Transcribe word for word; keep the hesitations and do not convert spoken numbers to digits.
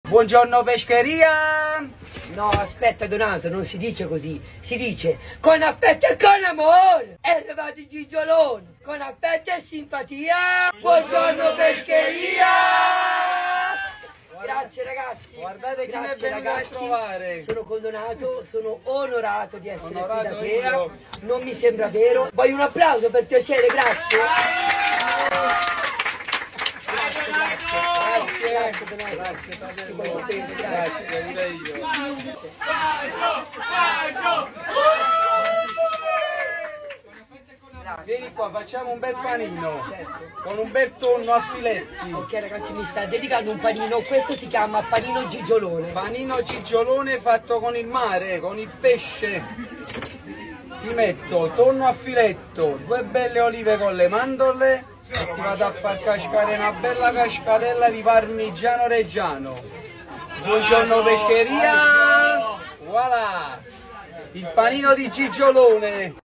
Buongiorno pescheria! No, aspetta Donato, non si dice così, si dice con affetto e con amore! È arrivato il Gigiolone, con affetto e simpatia! Buongiorno pescheria! Grazie ragazzi! Guardate chi mi è Grazie, venuto ragazzi. a trovare! Sono condonato, sono onorato di essere Onorato qui da te, io. non mi sembra vero. Voglio un applauso per piacere, grazie! Grazie, grazie, grazie, Donato. Grazie, Ti voglio bene, grazie. Grazie, pure io. Vieni qua, facciamo un bel panino. Certo. Con un bel tonno a filetti. Ok ragazzi, mi sta dedicando un panino, questo si chiama panino gigiolone. Panino cigiolone fatto con il mare, con il pesce. Ti metto tonno a filetto, due belle olive con le mandorle e ti vado a far cascare una bella cascatella di parmigiano reggiano. Buongiorno pescheria! Voilà! Il panino di Gigiolone!